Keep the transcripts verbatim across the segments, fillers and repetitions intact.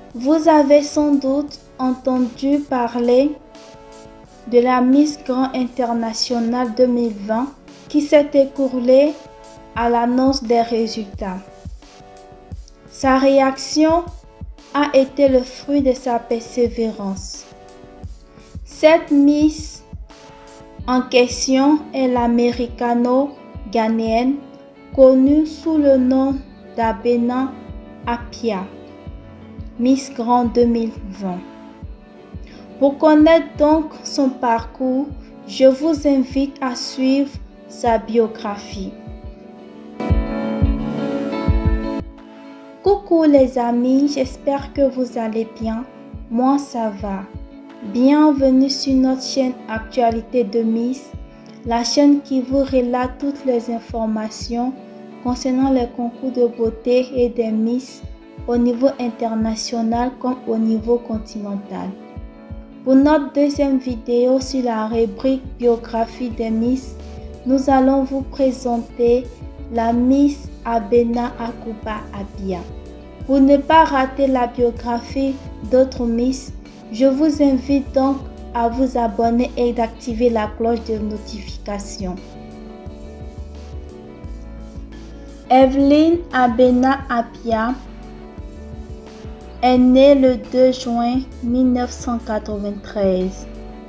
Vous avez sans doute entendu parler de la Miss Grand International deux mille vingt qui s'est écoulée à l'annonce des résultats. Sa réaction a été le fruit de sa persévérance. Cette Miss en question est l'américano-ghanéenne connue sous le nom d'Abena Appiah, Miss Grand deux mille vingt. Pour connaître donc son parcours, je vous invite à suivre sa biographie. Coucou les amis, j'espère que vous allez bien. Moi ça va. Bienvenue sur notre chaîne Actualité de Miss, la chaîne qui vous relate toutes les informations concernant les concours de beauté et des Miss au niveau international comme au niveau continental. Pour notre deuxième vidéo sur la rubrique biographie des Miss, nous allons vous présenter la Miss Abena Akuba Appiah. Pour ne pas rater la biographie d'autres Miss, je vous invite donc à vous abonner et d'activer la cloche de notification. Evelyn Abena Appiah est née le deux juin mille neuf cent quatre-vingt-treize.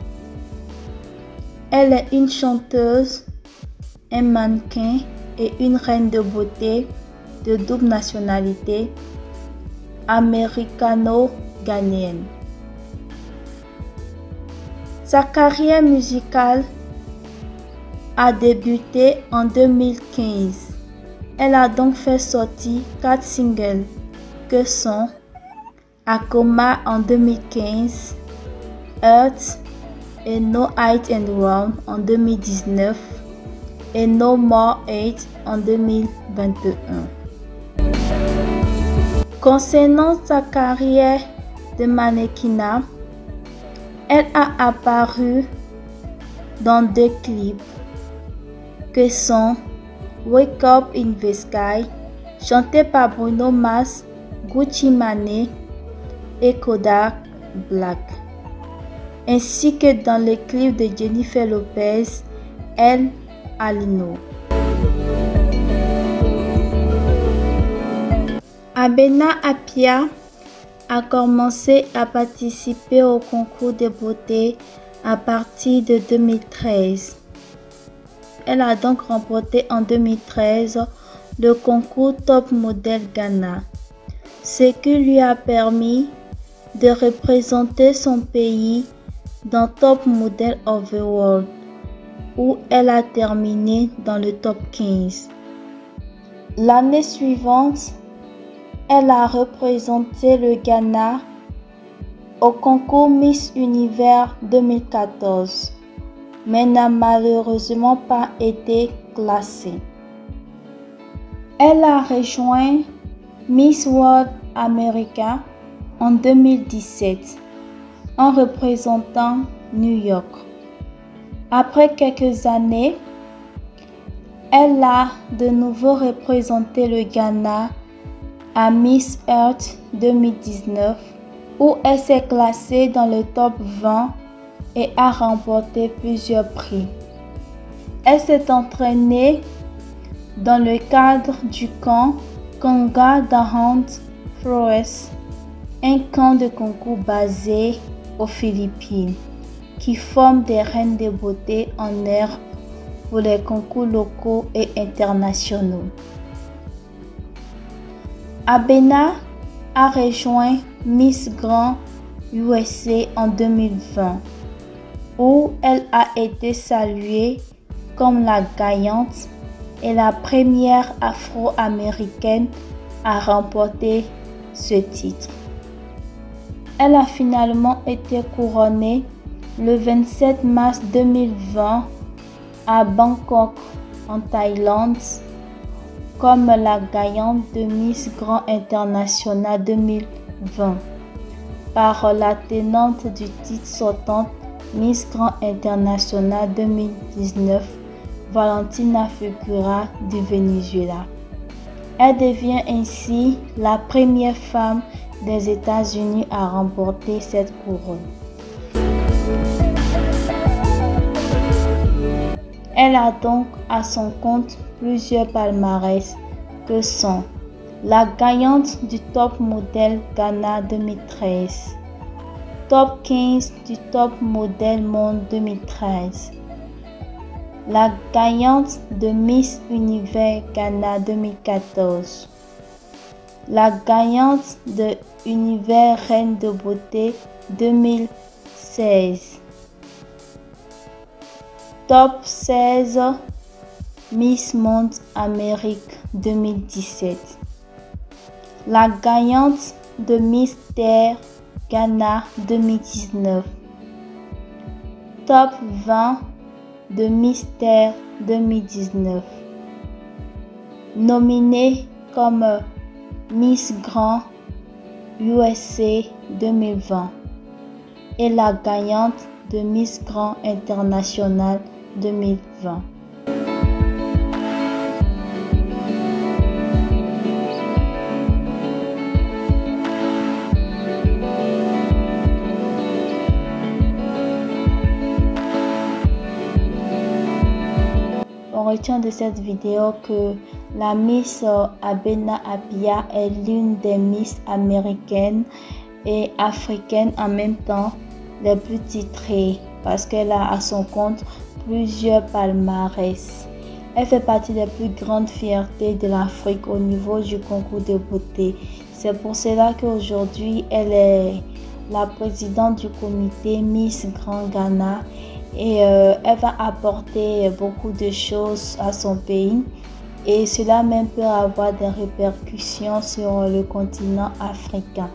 Elle est une chanteuse, un mannequin et une reine de beauté de double nationalité américano-ghanéenne. Sa carrière musicale a débuté en deux mille quinze. Elle a donc fait sortir quatre singles que sont Akoma en deux mille quinze, Earth et No Hide and Run en deux mille dix-neuf et No More Hate en deux mille vingt et un. Concernant sa carrière de mannequinat, elle a apparu dans deux clips que sont Wake Up in the Sky, chanté par Bruno Mars, Gucci Mane et Kodak Black, ainsi que dans le clip de Jennifer Lopez, El Alino. Abena Appiah a commencé à participer au concours de beauté à partir de deux mille treize. Elle a donc remporté en deux mille treize le concours Top Model Ghana, ce qui lui a permis de représenter son pays dans Top Model of the World, où elle a terminé dans le top quinze. L'année suivante, elle a représenté le Ghana au concours Miss Univers deux mille quatorze, mais n'a malheureusement pas été classée. Elle a rejoint Miss World America en deux mille dix-sept en représentant New York. Après quelques années, elle a de nouveau représenté le Ghana à Miss Earth deux mille dix-neuf où elle s'est classée dans le top vingt et a remporté plusieurs prix. Elle s'est entraînée dans le cadre du camp Konga Dahant Flores, un camp de concours basé aux Philippines qui forme des reines de beauté en herbe pour les concours locaux et internationaux. Abena a rejoint Miss Grand U S A en deux mille vingt, où elle a été saluée comme la gagnante et la première afro-américaine à remporter ce titre. Elle a finalement été couronnée le vingt-sept mars deux mille vingt à Bangkok, en Thaïlande, comme la gagnante de Miss Grand International deux mille vingt par la tenante du titre sortante Miss Grand International deux mille dix-neuf, Valentina Figueroa du Venezuela. Elle devient ainsi la première femme des États-Unis à remporter cette couronne. Elle a donc à son compte plusieurs palmarès que sont la gagnante du Top Model Ghana deux mille treize, Top quinze du Top Model Monde deux mille treize, la gagnante de Miss Univers Ghana deux mille quatorze, la gagnante de Univers Reine de Beauté deux mille seize, Top seize Miss Monde Amérique deux mille dix-sept, la gagnante de Miss Terre Ghana deux mille dix-neuf, Top vingt de Miss Terre deux mille dix-neuf, nominée comme Miss Grand U S A deux mille vingt et la gagnante de Miss Grand International deux mille vingt. On retient de cette vidéo que la Miss Abena Appiah est l'une des Miss américaines et africaines en même temps les plus titrées parce qu'elle a à son compte plusieurs palmarès. Elle fait partie des plus grandes fiertés de l'Afrique au niveau du concours de beauté. C'est pour cela qu'aujourd'hui, elle est la présidente du comité Miss Grand Ghana et euh, elle va apporter beaucoup de choses à son pays et cela même peut avoir des répercussions sur le continent africain.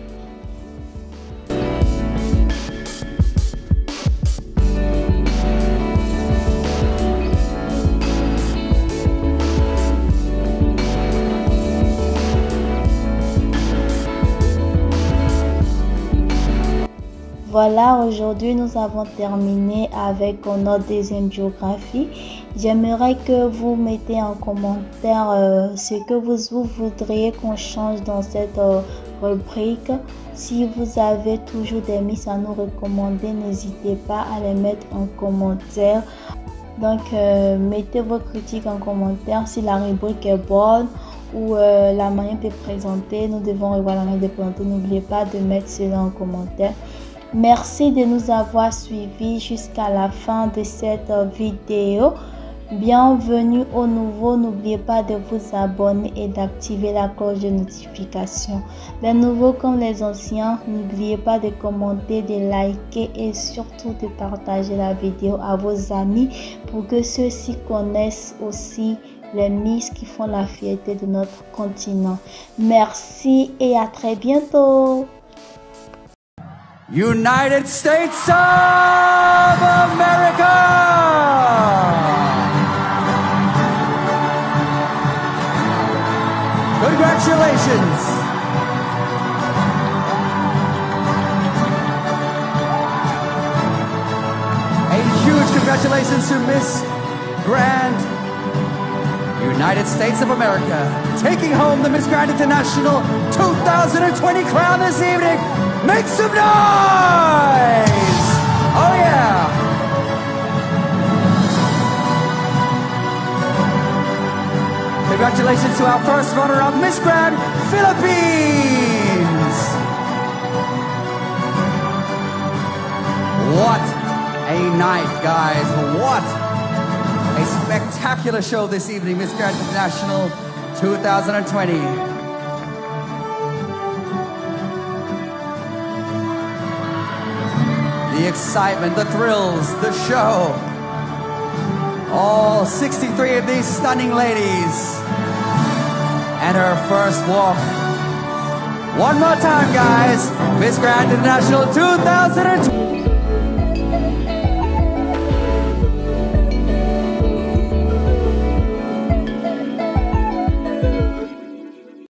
Voilà, aujourd'hui nous avons terminé avec notre deuxième biographie. J'aimerais que vous mettez en commentaire euh, ce que vous, vous voudriez qu'on change dans cette euh, rubrique. Si vous avez toujours des miss à nous recommander, n'hésitez pas à les mettre en commentaire. Donc euh, mettez vos critiques en commentaire si la rubrique est bonne ou euh, la manière de présenter. Nous devons revoir la manière de présenter. N'oubliez pas de mettre cela en commentaire. Merci de nous avoir suivis jusqu'à la fin de cette vidéo. Bienvenue aux nouveaux. N'oubliez pas de vous abonner et d'activer la cloche de notification. Les nouveaux comme les anciens, n'oubliez pas de commenter, de liker et surtout de partager la vidéo à vos amis pour que ceux-ci connaissent aussi les Miss qui font la fierté de notre continent. Merci et à très bientôt. United States of America! Congratulations! A huge congratulations to Miss Grand United States of America, taking home the Miss Grand International two thousand twenty crown this evening. Make some noise! Oh yeah! Congratulations to our first runner-up, Miss Grand Philippines! What a night, guys. What a spectacular show this evening, Miss Grand International two thousand twenty. The excitement, the thrills, the show. All sixty-three of these stunning ladies. And her first walk. One more time, guys. Miss Grand International two thousand twenty.